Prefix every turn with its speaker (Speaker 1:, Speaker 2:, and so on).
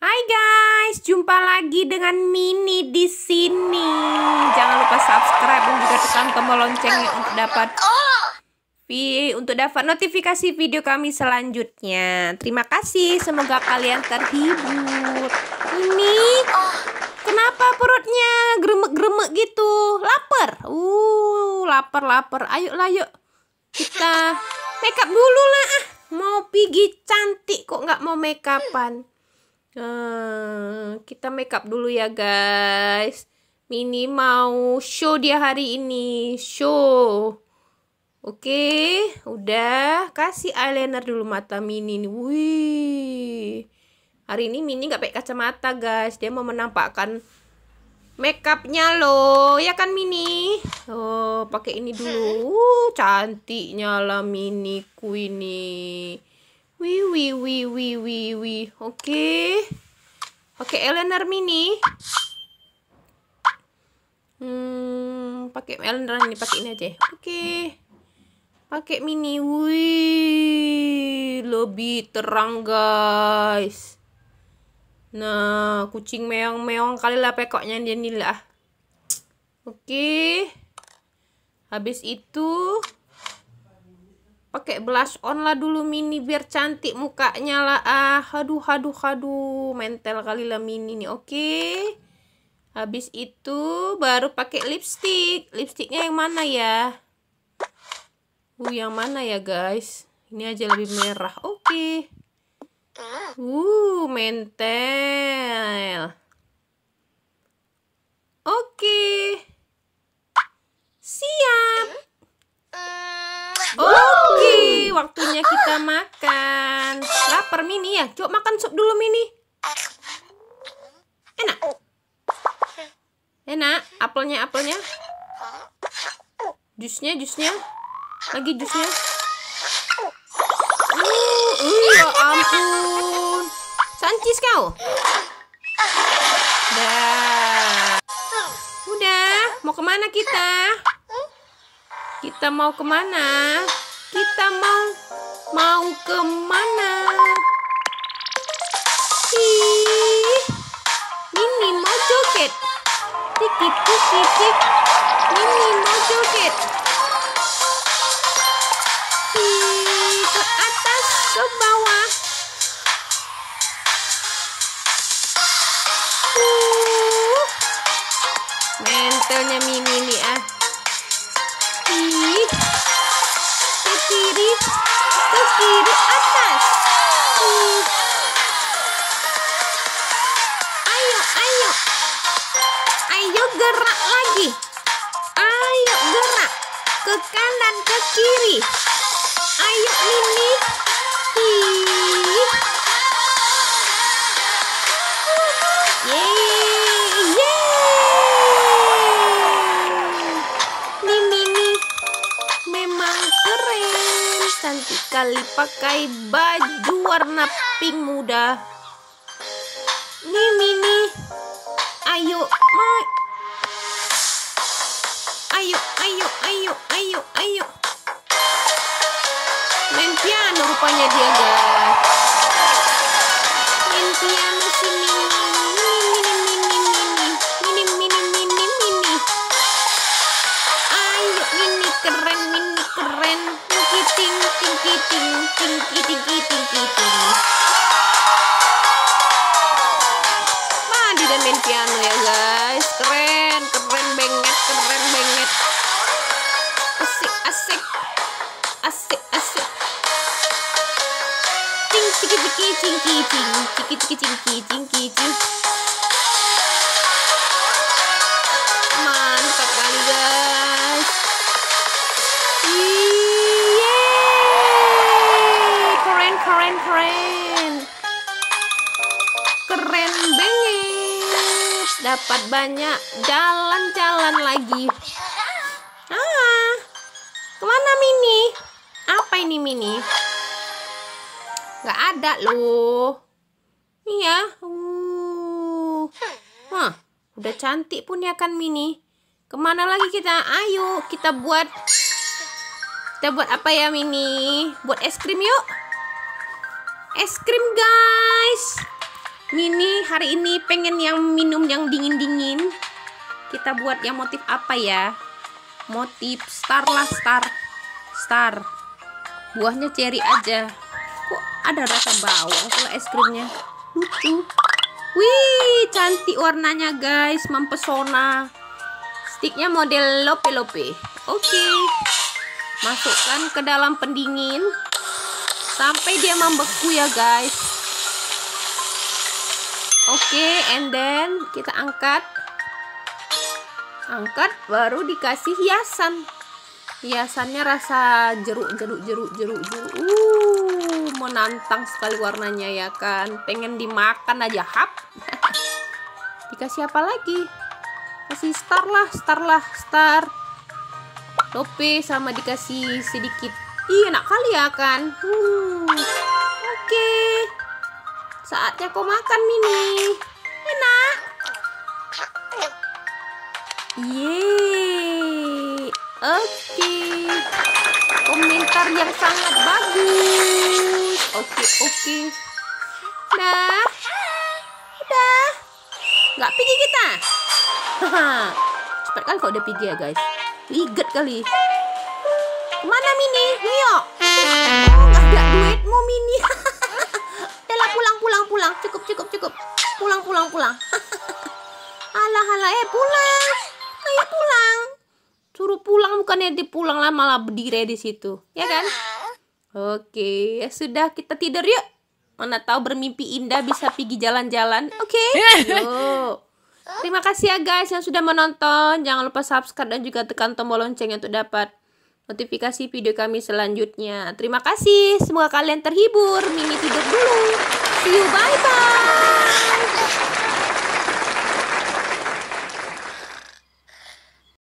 Speaker 1: Hai guys, jumpa lagi dengan Mini di sini. Jangan lupa subscribe dan juga tekan tombol loncengnya untuk dapat notifikasi video kami selanjutnya. Terima kasih, semoga kalian terhibur. Ini kenapa perutnya gremek-gremek gitu? Lapar. Lapar. Ayolah yuk. Kita make up dulu lah. Mau pergi cantik kok nggak mau make upan. Kita make up dulu ya guys. Mini mau show dia hari ini. Show. Oke, udah. Kasih eyeliner dulu mata Mini nih. Wih. Hari ini Mini nggak pakai kacamata guys. Dia mau menampakkan make upnya loh. Ya kan Mini? Oh, pakai ini dulu. Cantiknya lah Miniku ini. Wih. Oke. Pakai eyeliner Mini. Pakai eyeliner ini, pakai ini aja. Oke. Pakai Mini. Wih, lebih terang guys. Nah, kucing meong-meong kali lah pekoknya dia nih lah. Oke. Habis itu pakai blush on lah dulu Mini biar cantik mukanya lah. Aduh. Mentel kali lah Mini nih. Oke. Habis itu baru pakai lipstick. Lipsticknya yang mana ya? Yang mana ya guys? Ini aja lebih merah. Oke. Mentel. Oke. Siap. Oke, waktunya kita makan. Lapar Mini ya? Coba makan sup dulu Mini. Enak. Apelnya. Jusnya. Lagi jusnya. Ya ampun. Sancis kau. Udah. Mau kemana kita? Kita mau kemana? Mini mau joget. Tik. Mini mau joget. Ke atas, ke bawah. Mentelnya Mini nih ke kiri atas. Ayo gerak lagi. Ayo gerak ke kanan ke kiri. Ayo Mini. Memang keren, cantik kali pakai baju warna pink muda. Nih Mini, ayo. Main piano rupanya dia guys. Main piano si Mini. Ayo Mini keren. Ting. Mandi dan main piano ya guys. Keren banget. Asik. Ciki. Mantap kali guys. Keren banget. Dapat banyak jalan-jalan lagi. Kemana Mini? Apa ini Mini? Gak ada loh. Iya. Udah cantik pun ya kan Mini. Kemana lagi kita? Ayo kita buat apa ya Mini? Buat es krim yuk. Es krim guys. Mini hari ini pengen yang minum yang dingin-dingin. Kita buat yang motif apa ya? Motif star lah, star. Buahnya cherry aja. Kok ada rasa bawang kalau es krimnya? Lucu. Wih, cantik warnanya guys, mempesona. Sticknya model lope-lope. Oke. Masukkan ke dalam pendingin sampai dia membeku ya guys. Oke, and then kita angkat baru dikasih hiasan. Hiasannya rasa jeruk. Menantang sekali warnanya ya kan. Pengen dimakan aja, hap. Dikasih apa lagi? Kasih star lah. Lope sama dikasih sedikit. Ih, enak kali ya kan. Oke. Saatnya kau makan, Mini. Enak. Yeay. Oke. Komentar yang sangat bagus. Oke. Udah. Nggak pergi kita. Cepat kan kau udah pergi ya guys. Liget kali. Kemana Mini? Yuk. Oh, nggak ada duitmu Mini. Udah pulang. Cukup. Pulang. Alah, pulang. Ayo pulang. Suruh pulang bukannya dipulang lah malah berdiri di situ, ya kan? Oke, ya sudah kita tidur yuk. Mana tahu bermimpi indah bisa pergi jalan-jalan. Oke. Yuk. Terima kasih ya guys yang sudah menonton. Jangan lupa subscribe dan juga tekan tombol lonceng untuk dapat notifikasi video kami selanjutnya. Terima kasih. Semoga kalian terhibur. Mini tidur dulu. See you, bye-bye.